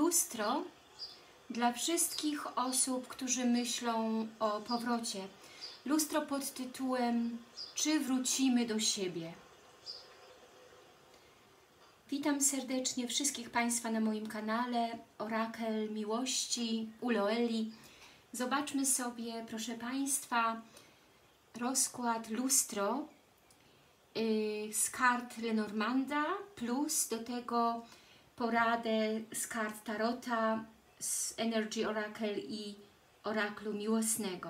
lustro dla wszystkich osób, którzy myślą o powrocie. Lustro pod tytułem Czy wrócimy do siebie? Witam serdecznie wszystkich Państwa na moim kanale Orakel Miłości Uloeli. Zobaczmy sobie, proszę Państwa, rozkład lustro z kart Lenormanda plus do tego poradę z kart Tarota, z Energy Oracle i Oraklu Miłosnego.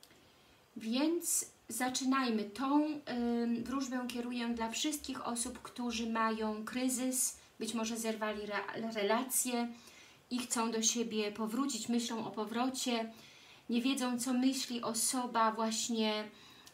Więc zaczynajmy. Tą wróżbę kieruję dla wszystkich osób, którzy mają kryzys, być może zerwali relacje i chcą do siebie powrócić, myślą o powrocie, nie wiedzą, co myśli osoba, właśnie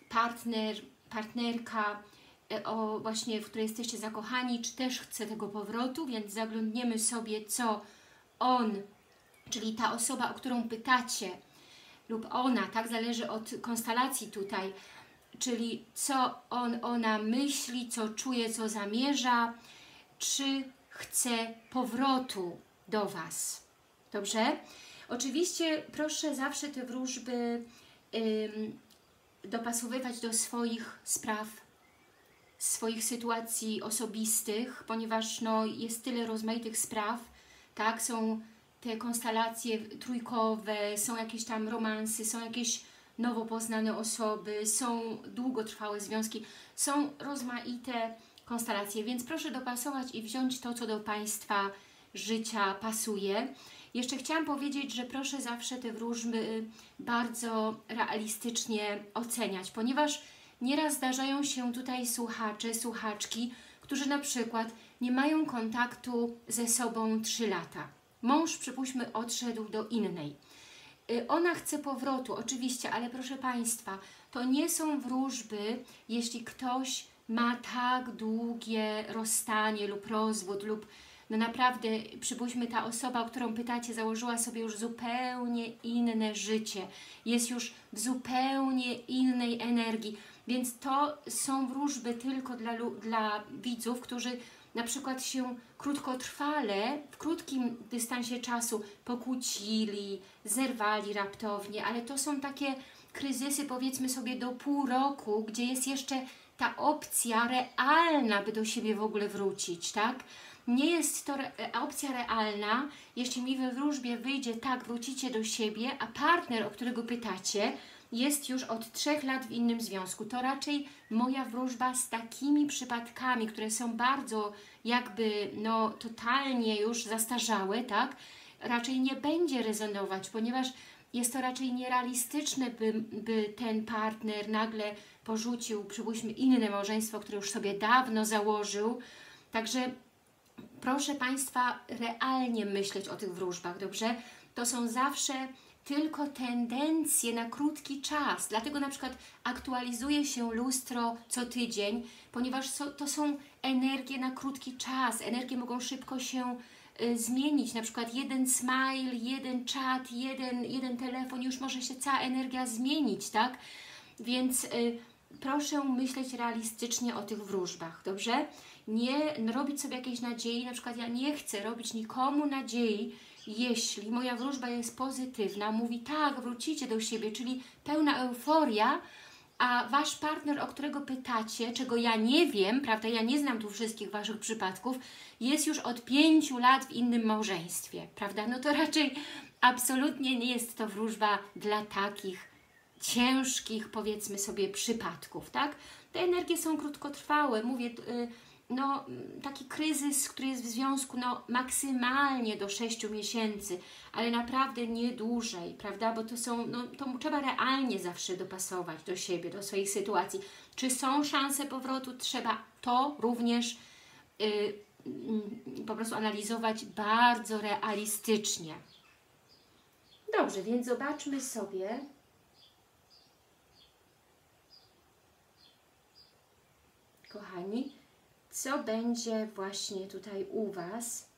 partnerka, właśnie, w której jesteście zakochani, czy też chce tego powrotu, więc zaglądniemy sobie, co on, czyli ta osoba, o którą pytacie, lub ona, tak, zależy od konstelacji tutaj, czyli co ona myśli, co czuje, co zamierza, czy chce powrotu do Was. Dobrze? Oczywiście proszę zawsze te wróżby dopasowywać do swoich spraw, swoich sytuacji osobistych, ponieważ no, jest tyle rozmaitych spraw, tak, są te konstelacje trójkowe, są jakieś tam romansy, są jakieś nowo poznane osoby, są długotrwałe związki, są rozmaite konstelacje, więc proszę dopasować i wziąć to, co do Państwa życia pasuje. Jeszcze chciałam powiedzieć, że proszę zawsze te wróżby bardzo realistycznie oceniać, ponieważ nieraz zdarzają się tutaj słuchacze, słuchaczki, którzy na przykład nie mają kontaktu ze sobą 3 lata. Mąż, przypuśćmy, odszedł do innej. Ona chce powrotu, oczywiście, ale proszę Państwa, to nie są wróżby, jeśli ktoś ma tak długie rozstanie lub rozwód, lub no naprawdę, przypuśćmy, ta osoba, o którą pytacie, założyła sobie już zupełnie inne życie, jest już w zupełnie innej energii, więc to są wróżby tylko dla widzów, którzy na przykład się krótkotrwale, w krótkim dystansie czasu pokłócili, zerwali raptownie, ale to są takie kryzysy, powiedzmy sobie, do pół roku, gdzie jest jeszcze ta opcja realna, by do siebie w ogóle wrócić, tak? Nie jest to opcja realna, jeśli mi we wróżbie wyjdzie tak, wrócicie do siebie, a partner, o którego pytacie, jest już od 3 lat w innym związku. To raczej moja wróżba z takimi przypadkami, które są bardzo jakby no totalnie już zastarzałe, tak? Raczej nie będzie rezonować, ponieważ jest to raczej nierealistyczne, by ten partner nagle porzucił, przypuśćmy, inne małżeństwo, które już sobie dawno założył. Także proszę Państwa realnie myśleć o tych wróżbach, dobrze? To są zawsze tylko tendencje na krótki czas, dlatego na przykład aktualizuje się lustro co tydzień, ponieważ to są energie na krótki czas, energie mogą szybko się zmienić, na przykład jeden smile, jeden czat, jeden telefon, już może się cała energia zmienić, tak? Więc proszę myśleć realistycznie o tych wróżbach, dobrze? Nie robić sobie jakiejś nadziei, na przykład ja nie chcę robić nikomu nadziei, jeśli moja wróżba jest pozytywna, mówi tak, wrócicie do siebie, czyli pełna euforia, a Wasz partner, o którego pytacie, czego ja nie wiem, prawda, ja nie znam tu wszystkich Waszych przypadków, jest już od 5 lat w innym małżeństwie, prawda, no to raczej absolutnie nie jest to wróżba dla takich ciężkich, powiedzmy sobie, przypadków, tak? Te energie są krótkotrwałe, mówię, no, taki kryzys, który jest w związku, no, maksymalnie do 6 miesięcy, ale naprawdę nie dłużej, prawda, bo to są, no, to trzeba realnie zawsze dopasować do siebie, do swojej sytuacji. Czy są szanse powrotu? Trzeba to również po prostu analizować bardzo realistycznie. Dobrze, więc zobaczmy sobie, kochani, co będzie właśnie tutaj u Was,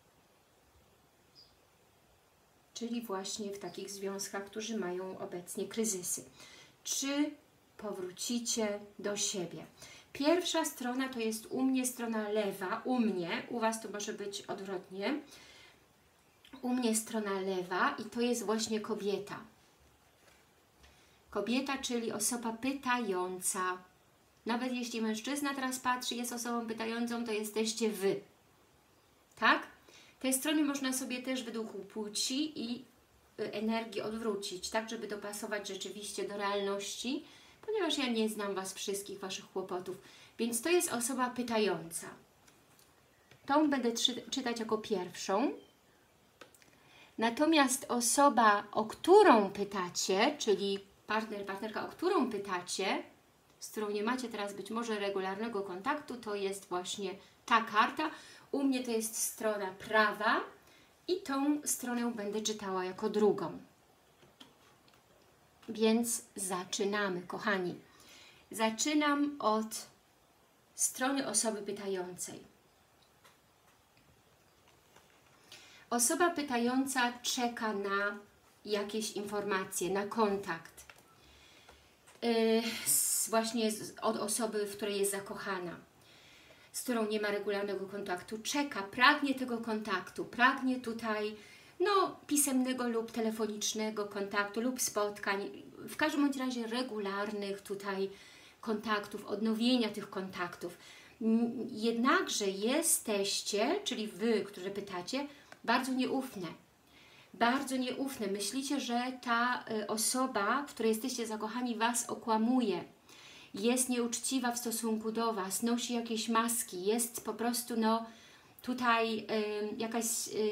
czyli właśnie w takich związkach, którzy mają obecnie kryzysy. Czy powrócicie do siebie? Pierwsza strona to jest u mnie strona lewa, u mnie, u Was to może być odwrotnie. U mnie strona lewa i to jest właśnie kobieta. Kobieta, czyli osoba pytająca. Nawet jeśli mężczyzna teraz patrzy, jest osobą pytającą, to jesteście Wy. Tak? Te strony można sobie też według płci i energii odwrócić, tak, żeby dopasować rzeczywiście do realności, ponieważ ja nie znam Was wszystkich, Waszych kłopotów. Więc to jest osoba pytająca. Tą będę czytać jako pierwszą. Natomiast osoba, o którą pytacie, czyli partner, partnerka, o którą pytacie, z którą nie macie teraz być może regularnego kontaktu, to jest właśnie ta karta. U mnie to jest strona prawa i tą stronę będę czytała jako drugą. Więc zaczynamy, kochani. Zaczynam od strony osoby pytającej. Osoba pytająca czeka na jakieś informacje, na kontakt. Właśnie od osoby, w której jest zakochana, z którą nie ma regularnego kontaktu. Czeka, pragnie tego kontaktu, pragnie tutaj pisemnego lub telefonicznego kontaktu lub spotkań, w każdym bądź razie regularnych tutaj kontaktów, odnowienia tych kontaktów. Jednakże jesteście, czyli Wy, którzy pytacie, bardzo nieufne. Bardzo nieufne. Myślicie, że ta osoba, w której jesteście zakochani, Was okłamuje. Jest nieuczciwa w stosunku do Was, nosi jakieś maski, jest po prostu tutaj jakaś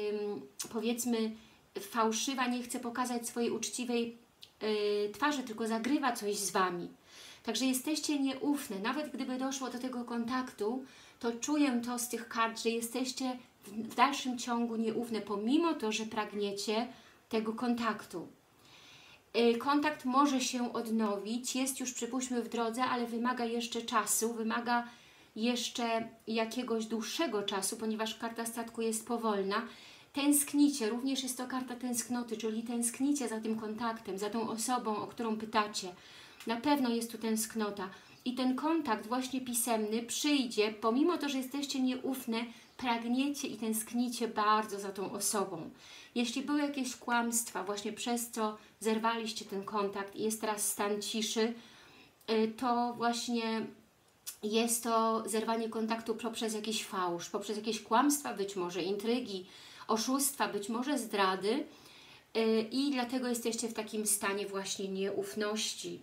powiedzmy fałszywa, nie chce pokazać swojej uczciwej twarzy, tylko zagrywa coś z Wami. Także jesteście nieufne. Nawet gdyby doszło do tego kontaktu, to czuję to z tych kart, że jesteście w dalszym ciągu nieufne, pomimo to, że pragniecie tego kontaktu. Kontakt może się odnowić, jest już przypuśćmy w drodze, ale wymaga jeszcze czasu, wymaga jeszcze jakiegoś dłuższego czasu, ponieważ karta statku jest powolna. Tęsknicie, również jest to karta tęsknoty, czyli tęsknicie za tym kontaktem, za tą osobą, o którą pytacie. Na pewno jest tu tęsknota i ten kontakt właśnie pisemny przyjdzie, pomimo to, że jesteście nieufne, pragniecie i tęsknicie bardzo za tą osobą. Jeśli były jakieś kłamstwa, właśnie przez co zerwaliście ten kontakt i jest teraz stan ciszy, to właśnie jest to zerwanie kontaktu poprzez jakiś fałsz, poprzez jakieś kłamstwa, być może intrygi, oszustwa, być może zdrady i dlatego jesteście w takim stanie właśnie nieufności.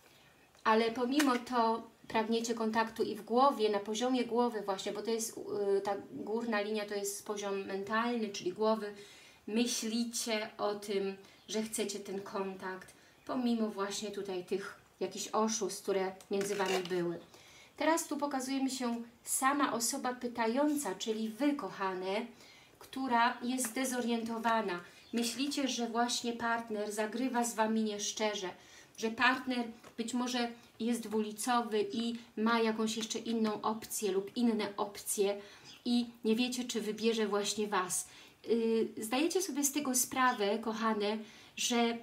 Ale pomimo to pragniecie kontaktu i w głowie, na poziomie głowy właśnie, bo to jest ta górna linia, to jest poziom mentalny, czyli głowy, myślicie o tym, że chcecie ten kontakt, pomimo właśnie tutaj tych jakichś oszustw, które między Wami były. Teraz tu pokazuje mi się sama osoba pytająca, czyli Wy, kochane, która jest zdezorientowana. Myślicie, że właśnie partner zagrywa z Wami nieszczerze, że partner być może jest dwulicowy i ma jakąś jeszcze inną opcję lub inne opcje i nie wiecie, czy wybierze właśnie Was. Zdajecie sobie z tego sprawę, kochane, że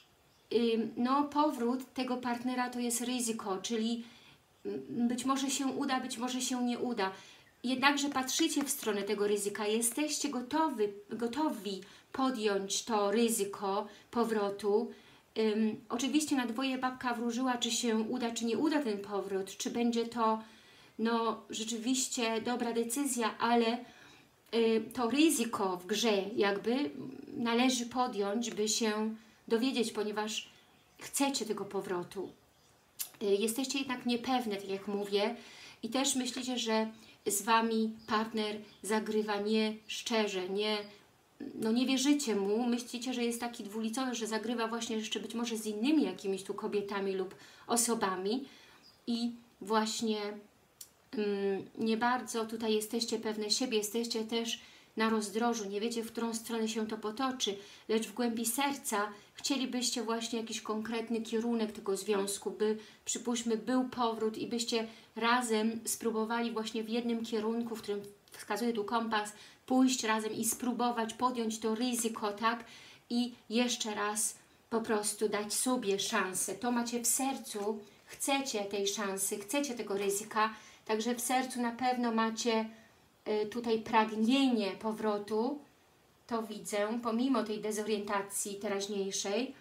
powrót tego partnera to jest ryzyko, czyli być może się uda, być może się nie uda. Jednakże patrzycie w stronę tego ryzyka, jesteście gotowi podjąć to ryzyko powrotu. Oczywiście na dwoje babka wróżyła, czy się uda, czy nie uda ten powrót, czy będzie to rzeczywiście dobra decyzja, ale to ryzyko w grze jakby należy podjąć, by się dowiedzieć, ponieważ chcecie tego powrotu. Jesteście jednak niepewne, tak jak mówię, i też myślicie, że z Wami partner zagrywa nieszczerze, nie wierzycie mu, myślicie, że jest taki dwulicowy, że zagrywa właśnie jeszcze być może z innymi jakimiś tu kobietami lub osobami i właśnie nie bardzo tutaj jesteście pewne siebie, jesteście też na rozdrożu, nie wiecie, w którą stronę się to potoczy, lecz w głębi serca chcielibyście właśnie jakiś konkretny kierunek tego związku, by przypuśćmy był powrót i byście razem spróbowali właśnie w jednym kierunku, w którym wskazuje tu kompas, pójść razem i spróbować podjąć to ryzyko, tak? I jeszcze raz po prostu dać sobie szansę. To macie w sercu, chcecie tej szansy, chcecie tego ryzyka, także w sercu na pewno macie tutaj pragnienie powrotu to widzę, pomimo tej dezorientacji teraźniejszej,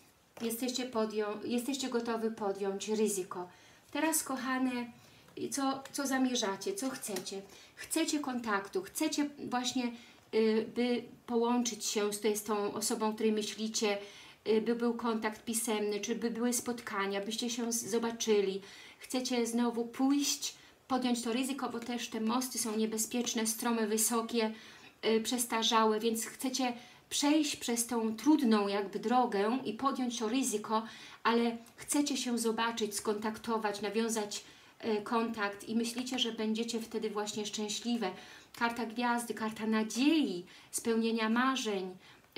jesteście gotowi podjąć ryzyko. Teraz, kochane, co zamierzacie, co chcecie? Chcecie kontaktu, chcecie właśnie, by połączyć się z tą osobą, o której myślicie, by był kontakt pisemny, czy by były spotkania, byście się zobaczyli. Chcecie znowu pójść, podjąć to ryzyko, bo też te mosty są niebezpieczne, strome, wysokie, przestarzałe, więc chcecie przejść przez tą trudną jakby drogę i podjąć to ryzyko, ale chcecie się zobaczyć, skontaktować, nawiązać kontakt i myślicie, że będziecie wtedy właśnie szczęśliwe. Karta gwiazdy, karta nadziei, spełnienia marzeń,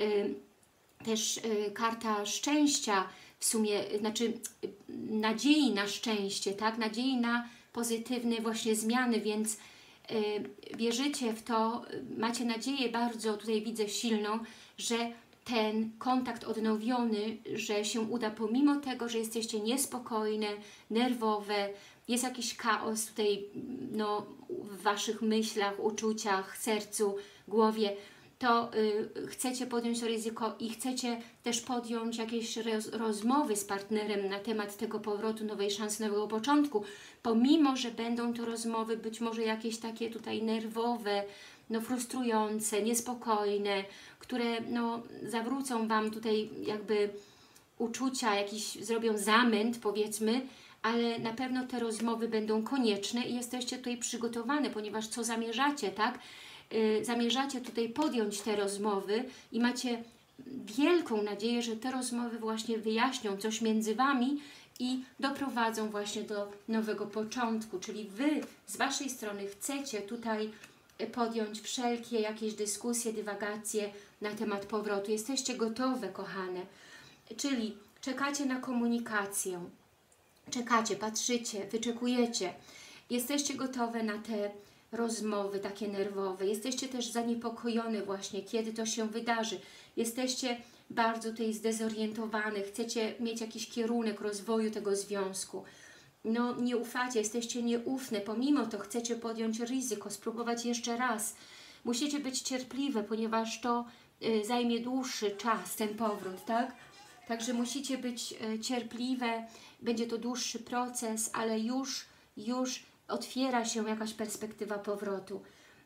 też karta szczęścia, w sumie, znaczy nadziei na szczęście, tak? Nadziei na pozytywne właśnie zmiany, więc wierzycie w to, macie nadzieję bardzo, tutaj widzę silną, że ten kontakt odnowiony, że się uda pomimo tego, że jesteście niespokojne, nerwowe, jest jakiś chaos tutaj no, w Waszych myślach, uczuciach, sercu, głowie, to chcecie podjąć to ryzyko i chcecie też podjąć jakieś rozmowy z partnerem na temat tego powrotu, nowej szansy, nowego początku, pomimo, że będą to rozmowy być może jakieś takie tutaj nerwowe, no frustrujące, niespokojne, które no zawrócą Wam tutaj jakby uczucia, jakiś zrobią zamęt powiedzmy, ale na pewno te rozmowy będą konieczne i jesteście tutaj przygotowane, ponieważ co zamierzacie, tak? Zamierzacie tutaj podjąć te rozmowy i macie wielką nadzieję, że te rozmowy właśnie wyjaśnią coś między Wami i doprowadzą właśnie do nowego początku, czyli Wy z Waszej strony chcecie tutaj podjąć wszelkie jakieś dyskusje, dywagacje na temat powrotu. Jesteście gotowe, kochane, czyli czekacie na komunikację, czekacie, patrzycie, wyczekujecie, jesteście gotowe na te rozmowy takie nerwowe, jesteście też zaniepokojone właśnie, kiedy to się wydarzy, jesteście bardzo tutaj zdezorientowane, chcecie mieć jakiś kierunek rozwoju tego związku, no nie ufacie, jesteście nieufne, pomimo to chcecie podjąć ryzyko, spróbować jeszcze raz, musicie być cierpliwe, ponieważ to zajmie dłuższy czas, ten powrót, tak? Także musicie być cierpliwe, będzie to dłuższy proces, ale już otwiera się jakaś perspektywa powrotu.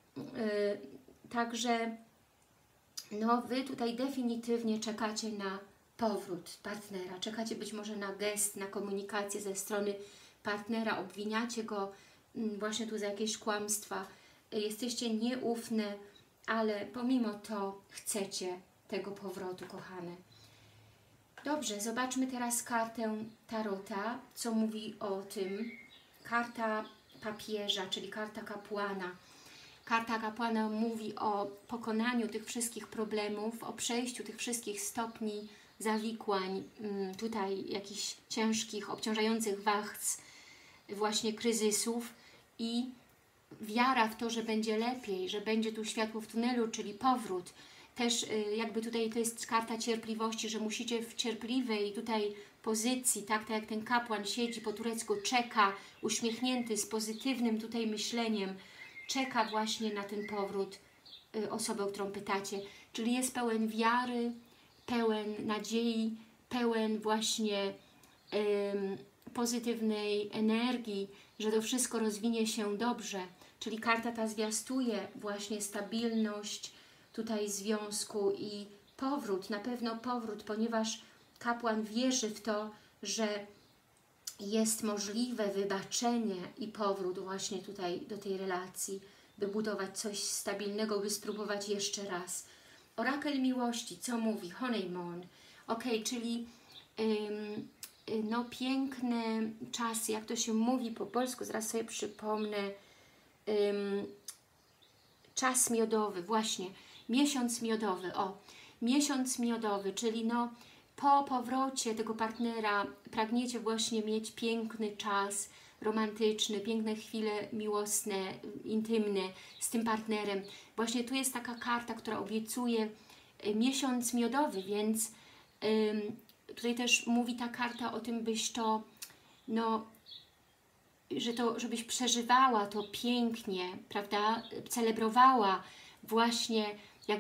Także no, Wy tutaj definitywnie czekacie na powrót partnera, czekacie być może na gest, na komunikację ze strony partnera, obwiniacie go właśnie tu za jakieś kłamstwa, jesteście nieufne, ale pomimo to chcecie tego powrotu, kochane. Dobrze, zobaczmy teraz kartę Tarota, co mówi o tym. Karta papieża, czyli karta kapłana. Karta kapłana mówi o pokonaniu tych wszystkich problemów, o przejściu tych wszystkich stopni zawikłań, tutaj jakichś ciężkich, obciążających Was właśnie kryzysów i wiara w to, że będzie lepiej, że będzie tu światło w tunelu, czyli powrót. Też jakby tutaj to jest karta cierpliwości, że musicie w cierpliwej tutaj pozycji, tak jak ten kapłan siedzi po turecku, czeka, uśmiechnięty, z pozytywnym tutaj myśleniem, czeka właśnie na ten powrót osoby, o którą pytacie. Czyli jest pełen wiary, pełen nadziei, pełen właśnie pozytywnej energii, że to wszystko rozwinie się dobrze. Czyli karta ta zwiastuje właśnie stabilność tutaj związku i powrót, na pewno powrót, ponieważ kapłan wierzy w to, że jest możliwe wybaczenie i powrót właśnie tutaj do tej relacji, by budować coś stabilnego, by spróbować jeszcze raz. Orakel miłości, co mówi? Honeymoon. Ok, czyli no piękne czasy, jak to się mówi po polsku, zaraz sobie przypomnę. Czas miodowy, właśnie. Miesiąc miodowy, miesiąc miodowy, czyli no po powrocie tego partnera pragniecie właśnie mieć piękny czas romantyczny, piękne chwile miłosne, intymne z tym partnerem. Właśnie tu jest taka karta, która obiecuje miesiąc miodowy, więc tutaj też mówi ta karta o tym, byś to, no, żebyś przeżywała to pięknie, prawda, celebrowała właśnie jakby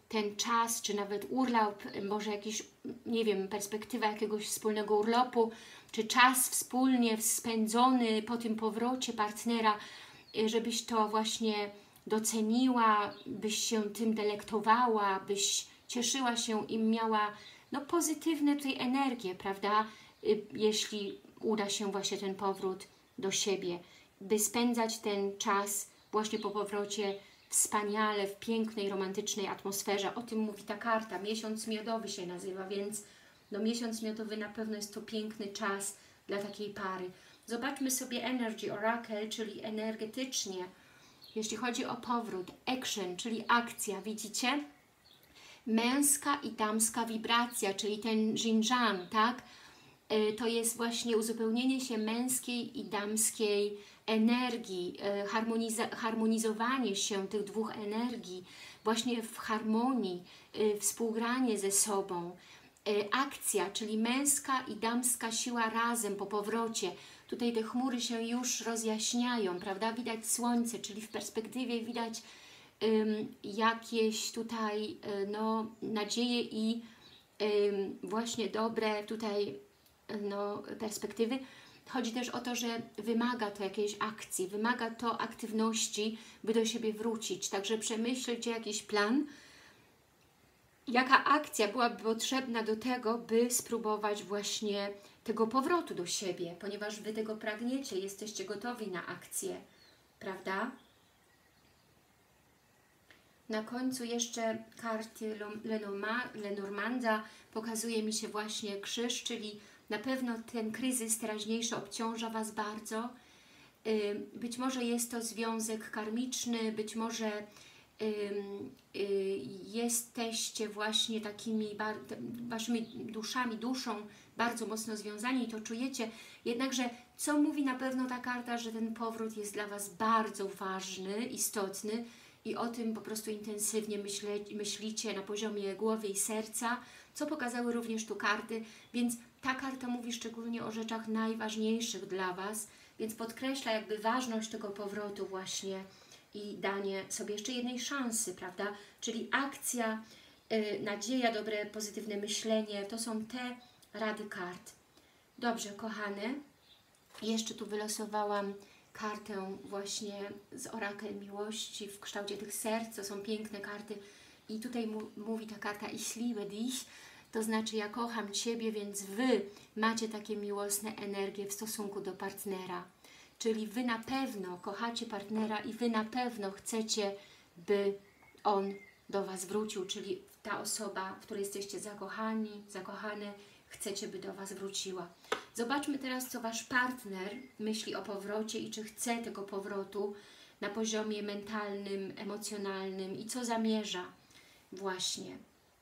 ten czas, czy nawet urlop, może jakiś, nie wiem, perspektywa jakiegoś wspólnego urlopu, czy czas wspólnie spędzony po tym powrocie partnera, żebyś to właśnie doceniła, byś się tym delektowała, byś cieszyła się i miała no, pozytywne tutaj energie, prawda? Jeśli uda się właśnie ten powrót do siebie, by spędzać ten czas właśnie po powrocie wspaniale, w pięknej, romantycznej atmosferze. O tym mówi ta karta. Miesiąc miodowy się nazywa, więc no, miesiąc miodowy na pewno jest to piękny czas dla takiej pary. Zobaczmy sobie Energy Oracle, czyli energetycznie, jeśli chodzi o powrót, action, czyli akcja, widzicie? Męska i damska wibracja, czyli ten Xinjiang, tak? To jest właśnie uzupełnienie się męskiej i damskiej energii, harmonizowanie się tych dwóch energii, właśnie w harmonii, współgranie ze sobą. Akcja, czyli męska i damska siła razem po powrocie. Tutaj te chmury się już rozjaśniają, prawda? Widać słońce, czyli w perspektywie widać jakieś tutaj no, nadzieje i właśnie dobre tutaj no, perspektywy. Chodzi też o to, że wymaga to jakiejś akcji, wymaga to aktywności, by do siebie wrócić. Także przemyślcie jakiś plan, jaka akcja byłaby potrzebna do tego, by spróbować właśnie tego powrotu do siebie, ponieważ Wy tego pragniecie, jesteście gotowi na akcję, prawda? Na końcu jeszcze karty Lenormanda pokazuje mi się właśnie krzyż, czyli na pewno ten kryzys teraźniejszy obciąża Was bardzo. Być może jest to związek karmiczny, być może jesteście właśnie takimi Waszymi duszą bardzo mocno związani i to czujecie. Jednakże co mówi na pewno ta karta, że ten powrót jest dla Was bardzo ważny, istotny i o tym po prostu intensywnie myślicie na poziomie głowy i serca, co pokazały również tu karty, więc ta karta mówi szczególnie o rzeczach najważniejszych dla Was, więc podkreśla jakby ważność tego powrotu właśnie i danie sobie jeszcze jednej szansy, prawda? Czyli akcja, nadzieja, dobre, pozytywne myślenie, to są te rady kart. Dobrze, kochane, jeszcze tu wylosowałam kartę właśnie z orakel miłości w kształcie tych serc, to są piękne karty i tutaj mówi ta karta Ich liebe dich, to znaczy ja kocham Ciebie, więc Wy macie takie miłosne energie w stosunku do partnera. Czyli Wy na pewno kochacie partnera i Wy na pewno chcecie, by on do Was wrócił, czyli ta osoba, w której jesteście zakochani, zakochane, chcecie, by do Was wróciła. Zobaczmy teraz, co Wasz partner myśli o powrocie i czy chce tego powrotu na poziomie mentalnym, emocjonalnym i co zamierza właśnie.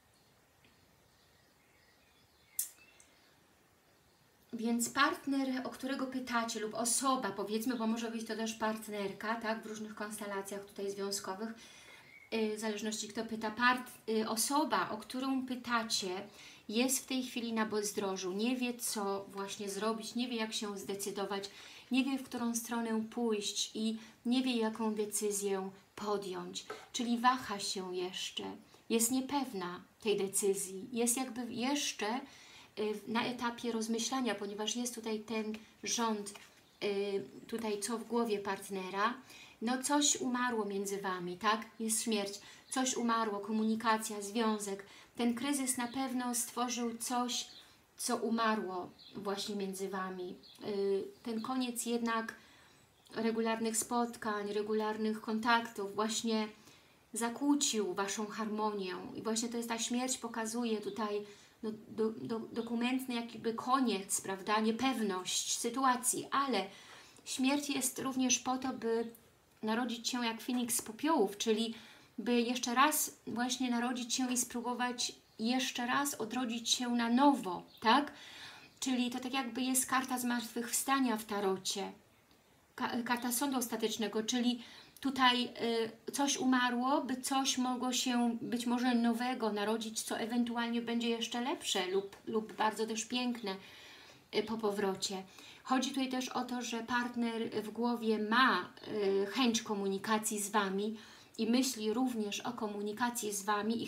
Więc partner, o którego pytacie, lub osoba, powiedzmy, bo może być to też partnerka, tak, w różnych konstelacjach tutaj związkowych, w zależności kto pyta, osoba, o którą pytacie, jest w tej chwili na bezdrożu, nie wie co właśnie zrobić, nie wie jak się zdecydować, nie wie w którą stronę pójść i nie wie jaką decyzję podjąć, czyli waha się jeszcze, jest niepewna tej decyzji, jest jakby jeszcze na etapie rozmyślania, ponieważ jest tutaj ten rząd, tutaj co w głowie partnera, no coś umarło między Wami, tak? Jest śmierć, coś umarło, komunikacja, związek. Ten kryzys na pewno stworzył coś, co umarło właśnie między Wami. Ten koniec jednak regularnych spotkań, regularnych kontaktów właśnie zakłócił Waszą harmonię. I właśnie to jest ta śmierć, pokazuje tutaj no, dokumentny jakby koniec, prawda, niepewność sytuacji, ale śmierć jest również po to, by narodzić się jak Feniks z popiołów, czyli by jeszcze raz właśnie narodzić się i spróbować jeszcze raz odrodzić się na nowo, tak? Czyli to tak jakby jest karta zmartwychwstania w tarocie, karta sądu ostatecznego, czyli tutaj coś umarło, by coś mogło się być może nowego narodzić, co ewentualnie będzie jeszcze lepsze lub bardzo też piękne po powrocie. Chodzi tutaj też o to, że partner w głowie ma chęć komunikacji z Wami i myśli również o komunikacji z Wami i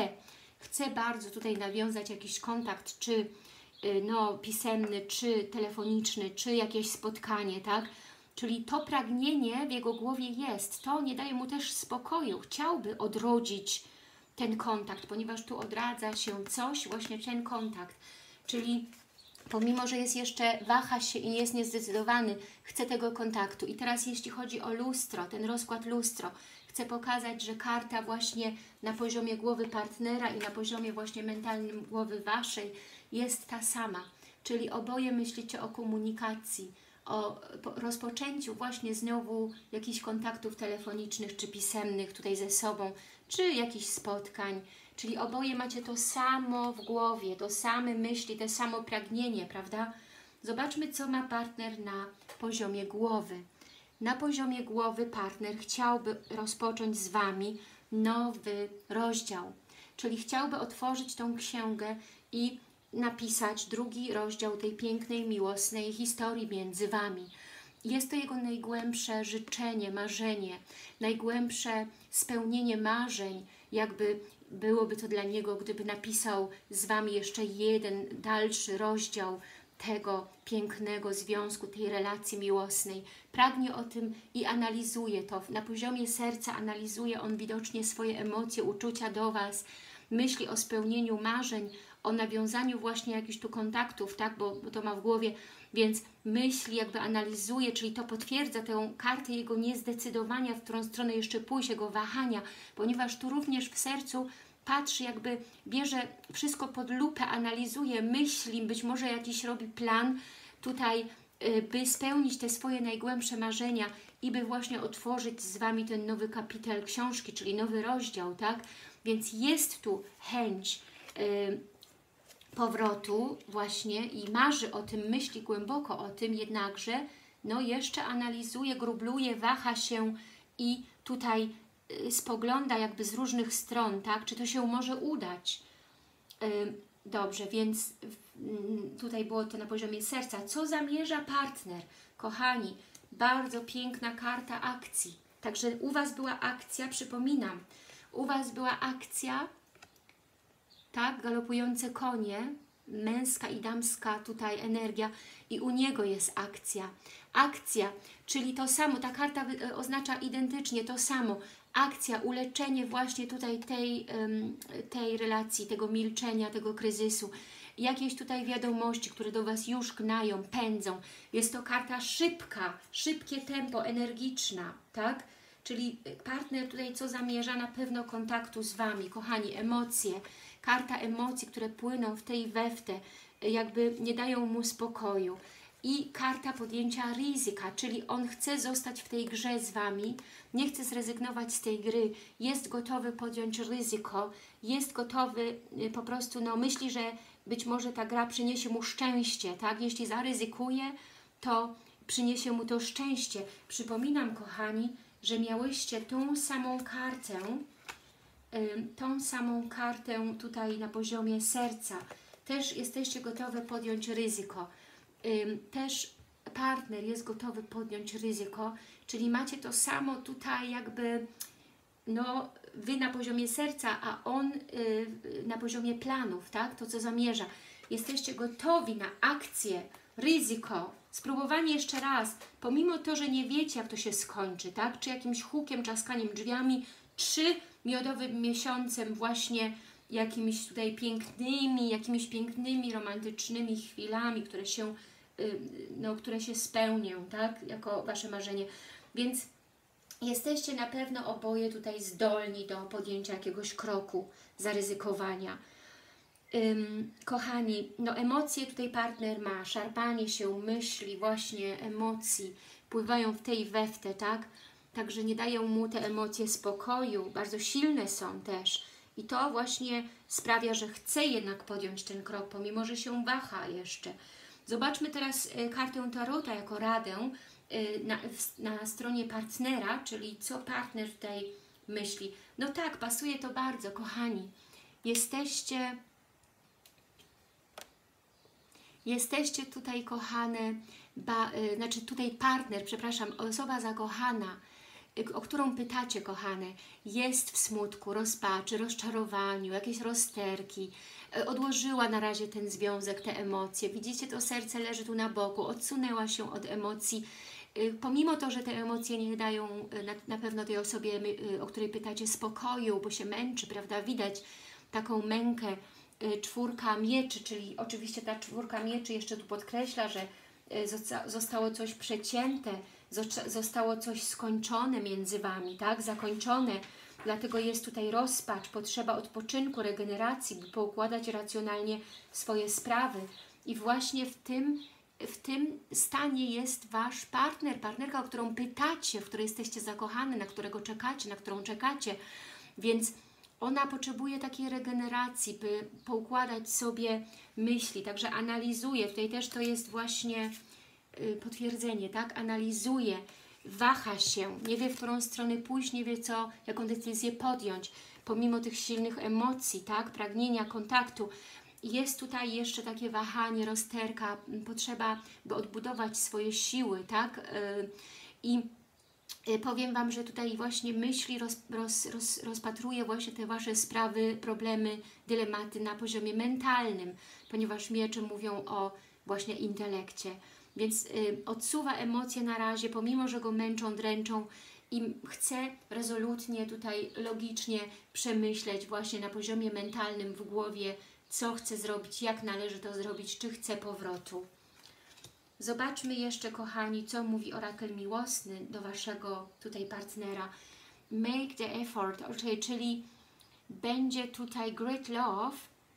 chce bardzo tutaj nawiązać jakiś kontakt, czy no, pisemny, czy telefoniczny, czy jakieś spotkanie, tak? Czyli to pragnienie w jego głowie jest, to nie daje mu też spokoju, chciałby odrodzić ten kontakt, ponieważ tu odradza się coś, właśnie ten kontakt, czyli pomimo, że jest jeszcze, waha się i jest niezdecydowany, chce tego kontaktu. I teraz jeśli chodzi o lustro, ten rozkład lustro, chcę pokazać, że karta właśnie na poziomie głowy partnera i na poziomie właśnie mentalnym głowy Waszej jest ta sama. Czyli oboje myślicie o komunikacji, o rozpoczęciu właśnie znowu jakichś kontaktów telefonicznych czy pisemnych tutaj ze sobą, czy jakichś spotkań. Czyli oboje macie to samo w głowie, to same myśli, to samo pragnienie, prawda? Zobaczmy, co ma partner na poziomie głowy. Na poziomie głowy partner chciałby rozpocząć z Wami nowy rozdział. Czyli chciałby otworzyć tą księgę i napisać drugi rozdział tej pięknej, miłosnej historii między Wami. Jest to jego najgłębsze życzenie, marzenie, najgłębsze spełnienie marzeń, jakby byłoby to dla niego, gdyby napisał z Wami jeszcze jeden dalszy rozdział tego pięknego związku, tej relacji miłosnej. Pragnie o tym i analizuje to. Na poziomie serca analizuje on widocznie swoje emocje, uczucia do Was, myśli o spełnieniu marzeń, o nawiązaniu właśnie jakichś tu kontaktów, tak, bo to ma w głowie, więc myśli, jakby analizuje, czyli to potwierdza tę kartę jego niezdecydowania, w którą stronę jeszcze pójść, jego wahania, ponieważ tu również w sercu patrzy, jakby bierze wszystko pod lupę, analizuje, myśli, być może jakiś robi plan tutaj, by spełnić te swoje najgłębsze marzenia i by właśnie otworzyć z Wami ten nowy kapitel książki, czyli nowy rozdział, tak? Więc jest tu chęć powrotu właśnie i marzy o tym, myśli głęboko o tym, jednakże no jeszcze analizuje, grubluje, waha się i tutaj spogląda jakby z różnych stron, tak? Czy to się może udać? Dobrze, więc tutaj było to na poziomie serca. Co zamierza partner? Kochani, bardzo piękna karta akcji. Także u Was była akcja, przypominam, u Was była akcja, tak, galopujące konie, męska i damska tutaj energia i u niego jest akcja. Akcja, czyli to samo, ta karta oznacza identycznie to samo. Akcja, uleczenie właśnie tutaj tej relacji, tego milczenia, tego kryzysu. Jakieś tutaj wiadomości, które do Was już gnają, pędzą. Jest to karta szybka, szybkie tempo, energiczna, tak? Czyli partner tutaj co zamierza? Na pewno kontaktu z Wami, kochani, emocje. Karta emocji, które płyną w tej we w te, jakby nie dają mu spokoju. I karta podjęcia ryzyka, czyli on chce zostać w tej grze z Wami, nie chce zrezygnować z tej gry, jest gotowy podjąć ryzyko, jest gotowy po prostu, no myśli, że być może ta gra przyniesie mu szczęście, tak? Jeśli zaryzykuje, to przyniesie mu to szczęście. Przypominam, kochani, że miałyście tą samą kartę tutaj na poziomie serca. Też jesteście gotowe podjąć ryzyko. Też partner jest gotowy podjąć ryzyko, czyli macie to samo tutaj jakby, no Wy na poziomie serca, a on na poziomie planów, tak? To co zamierza. Jesteście gotowi na akcję, ryzyko, spróbowanie jeszcze raz, pomimo to, że nie wiecie, jak to się skończy, tak? Czy jakimś hukiem, czaskaniem drzwiami, czy miodowym miesiącem właśnie jakimiś tutaj pięknymi, romantycznymi chwilami, które się spełnią, tak? Jako Wasze marzenie. Więc jesteście na pewno oboje tutaj zdolni do podjęcia jakiegoś kroku, zaryzykowania. Kochani, no emocje tutaj partner ma, szarpanie się myśli, właśnie emocji, pływają w tej we w te, tak? Także nie dają mu te emocje spokoju, bardzo silne są też. I to właśnie sprawia, że chce jednak podjąć ten krok, pomimo że się waha jeszcze. Zobaczmy teraz kartę Tarota jako radę na stronie partnera, czyli co partner tutaj myśli. No tak, pasuje to bardzo, kochani. Jesteście tutaj, kochane, znaczy tutaj partner, przepraszam, osoba zakochana, o którą pytacie, kochane, jest w smutku, rozpaczy, rozczarowaniu, jakieś rozterki, odłożyła na razie ten związek, te emocje. Widzicie, to serce leży tu na boku, odsunęła się od emocji. Pomimo to, że te emocje nie dają na pewno tej osobie, o której pytacie, spokoju, bo się męczy, prawda? Widać taką mękę. Czwórka mieczy, czyli oczywiście ta czwórka mieczy jeszcze tu podkreśla, że zostało coś przecięte, zostało coś skończone między Wami, tak? Zakończone. Dlatego jest tutaj rozpacz, potrzeba odpoczynku, regeneracji, by poukładać racjonalnie swoje sprawy. I właśnie w tym stanie jest Wasz partner, partnerka, o którą pytacie, w której jesteście zakochani, na którego czekacie, na którą czekacie. Więc ona potrzebuje takiej regeneracji, by poukładać sobie myśli, także analizuje. Tutaj też to jest właśnie potwierdzenie, tak? Analizuje, waha się, nie wie, w którą stronę pójść, nie wie, jaką decyzję podjąć, pomimo tych silnych emocji, tak? Pragnienia, kontaktu. Jest tutaj jeszcze takie wahanie, rozterka, potrzeba, by odbudować swoje siły, tak? I powiem Wam, że tutaj właśnie myśli rozpatruje właśnie te Wasze sprawy, problemy, dylematy na poziomie mentalnym, ponieważ miecze mówią o właśnie intelekcie. Więc odsuwa emocje na razie, pomimo że go męczą, dręczą i chce rezolutnie tutaj logicznie przemyśleć właśnie na poziomie mentalnym w głowie, co chce zrobić, jak należy to zrobić, czy chce powrotu. Zobaczmy jeszcze, kochani, co mówi orakel miłosny do Waszego tutaj partnera. Make the effort, czyli będzie tutaj great love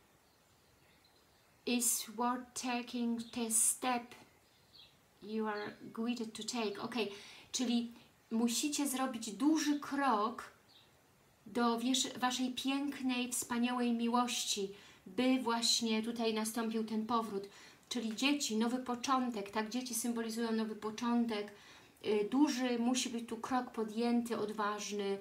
is worth taking the step you are guided to take. Ok, czyli musicie zrobić duży krok do Waszej pięknej, wspaniałej miłości, by właśnie tutaj nastąpił ten powrót. Czyli dzieci, nowy początek, tak? Dzieci symbolizują nowy początek. Duży musi być tu krok podjęty, odważny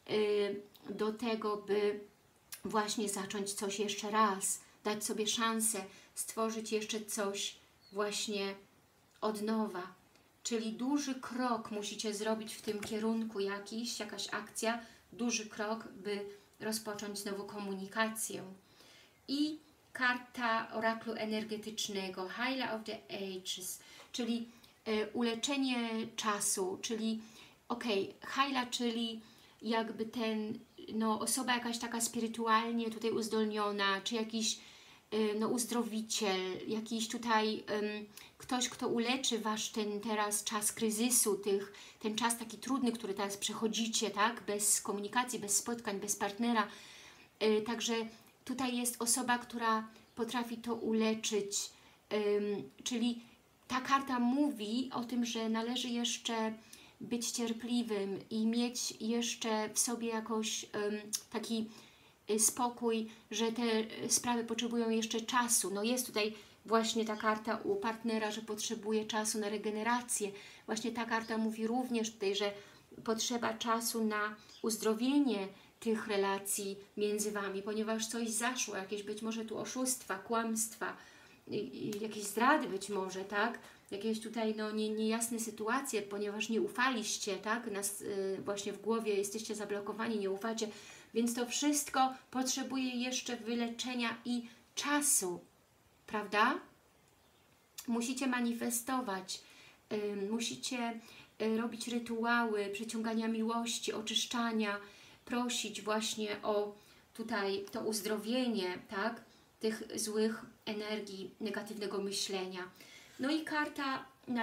do tego, by właśnie zacząć coś jeszcze raz, dać sobie szansę, stworzyć jeszcze coś właśnie od nowa. Czyli duży krok musicie zrobić w tym kierunku jakaś akcja, duży krok, by rozpocząć znowu komunikację. I karta oraklu energetycznego, Healer of the Ages, czyli uleczenie czasu, czyli Heila, czyli jakby osoba jakaś taka spirytualnie tutaj uzdolniona, czy jakiś uzdrowiciel, jakiś tutaj ktoś, kto uleczy Wasz ten teraz czas kryzysu, ten czas taki trudny, który teraz przechodzicie, tak, bez komunikacji, bez spotkań, bez partnera. Także tutaj jest osoba, która potrafi to uleczyć, czyli ta karta mówi o tym, że należy jeszcze być cierpliwym i mieć jeszcze w sobie jakoś taki spokój, że te sprawy potrzebują jeszcze czasu. No jest tutaj właśnie ta karta u partnera, że potrzebuje czasu na regenerację. Właśnie ta karta mówi również tutaj, że potrzeba czasu na uzdrowienie tych relacji między Wami, ponieważ coś zaszło, jakieś być może tu oszustwa, kłamstwa, jakieś zdrady być może, tak? Jakieś tutaj niejasne sytuacje, ponieważ nie ufaliście, tak? Właśnie w głowie jesteście zablokowani, nie ufacie, więc to wszystko potrzebuje jeszcze wyleczenia i czasu, prawda? Musicie manifestować, musicie robić rytuały przyciągania miłości, oczyszczania, prosić właśnie o tutaj to uzdrowienie, tak? Tych złych energii, negatywnego myślenia. No i karta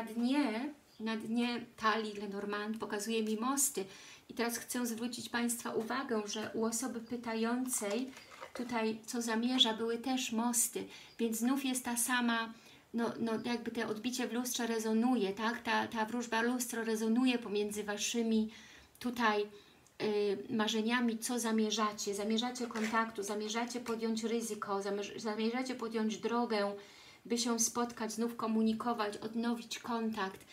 na dnie talii Lenormand pokazuje mi mosty. I teraz chcę zwrócić Państwa uwagę, że u osoby pytającej tutaj, co zamierza, były też mosty, więc znów jest ta sama, jakby te odbicie w lustrze rezonuje, tak? Ta wróżba lustro rezonuje pomiędzy Waszymi tutaj marzeniami, co zamierzacie. Zamierzacie kontaktu, zamierzacie podjąć ryzyko, zamierzacie podjąć drogę, by się spotkać, znów komunikować, odnowić kontakt.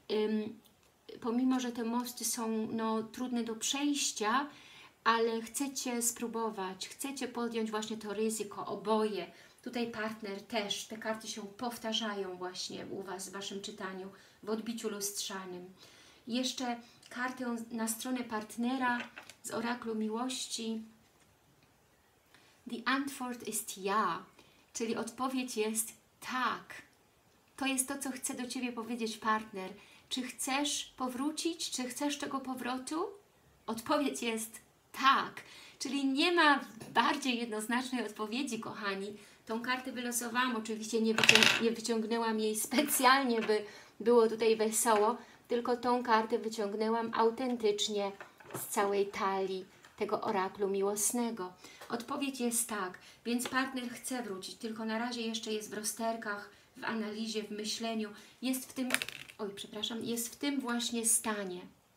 Pomimo że te mosty są trudne do przejścia, ale chcecie spróbować, chcecie podjąć właśnie to ryzyko, oboje. Tutaj partner też, te karty się powtarzają właśnie u Was w Waszym czytaniu, w odbiciu lustrzanym. Jeszcze kartę na stronę partnera z oraklu miłości. Die Antwort ist ja, czyli odpowiedź jest tak. To jest to, co chce do Ciebie powiedzieć partner. Czy chcesz powrócić? Czy chcesz tego powrotu? Odpowiedź jest tak. Czyli nie ma bardziej jednoznacznej odpowiedzi, kochani. Tą kartę wylosowałam, oczywiście nie wyciągnęłam jej specjalnie, by było tutaj wesoło, tylko tą kartę wyciągnęłam autentycznie z całej talii tego oraklu miłosnego. Odpowiedź jest tak, więc partner chce wrócić, tylko na razie jeszcze jest w rozterkach, w analizie, w myśleniu, jest w tym właśnie stanie.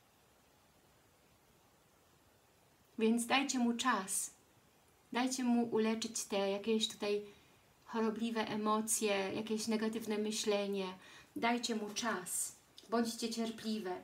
Więc dajcie mu czas, dajcie mu uleczyć te jakieś tutaj chorobliwe emocje, jakieś negatywne myślenie, dajcie mu czas, bądźcie cierpliwe.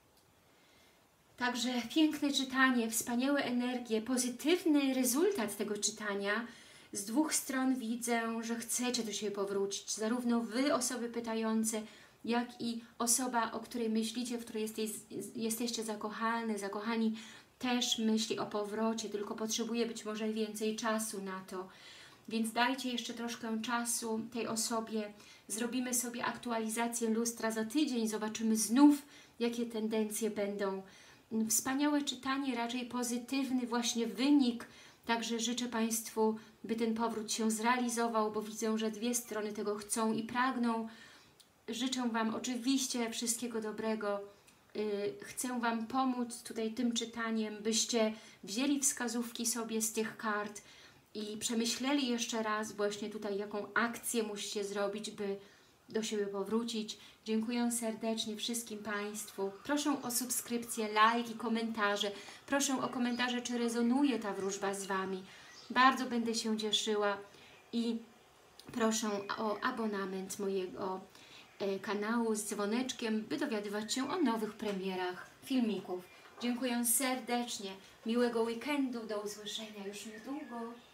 Także piękne czytanie, wspaniałe energie, pozytywny rezultat tego czytania. Z dwóch stron widzę, że chcecie do siebie powrócić. Zarówno Wy, osoby pytające, jak i osoba, o której myślicie, w której jesteście zakochani, też myśli o powrocie, tylko potrzebuje być może więcej czasu na to. Więc dajcie jeszcze troszkę czasu tej osobie. Zrobimy sobie aktualizację lustra za tydzień, zobaczymy znów, jakie tendencje będą. Wspaniałe czytanie, raczej pozytywny właśnie wynik, także życzę Państwu, by ten powrót się zrealizował, bo widzę, że dwie strony tego chcą i pragną. Życzę Wam oczywiście wszystkiego dobrego. Chcę Wam pomóc tutaj tym czytaniem, byście wzięli wskazówki sobie z tych kart i przemyśleli jeszcze raz właśnie tutaj, jaką akcję musicie zrobić, by do siebie powrócić. Dziękuję serdecznie wszystkim Państwu. Proszę o subskrypcję, like i komentarze. Proszę o komentarze, czy rezonuje ta wróżba z Wami. Bardzo będę się cieszyła i proszę o abonament mojego kanału z dzwoneczkiem, by dowiadywać się o nowych premierach filmików. Dziękuję serdecznie. Miłego weekendu. Do usłyszenia już niedługo.